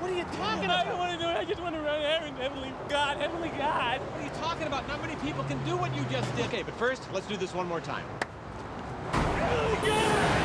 What are you talking about? I don't want to do it. I just want to run errands. Heavenly God, Heavenly God. What are you talking about? Not many people can do what you just did. Okay, but first, let's do this one more time. Heavenly God!